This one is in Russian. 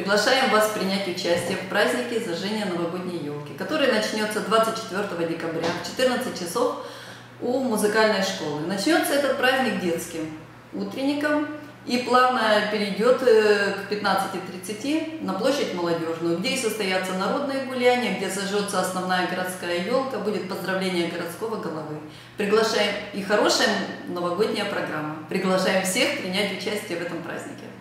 приглашаем вас принять участие в празднике зажжения новогодней елки, который начнется 24 декабря в 14 часов у музыкальной школы. Начнется этот праздник детским утренником и плавно перейдет к 15:30 на площадь Молодежную, где и состоятся народные гуляния, где зажжется основная городская елка, будет поздравление городского головы. Приглашаем, и хорошая новогодняя программа. Приглашаем всех принять участие в этом празднике.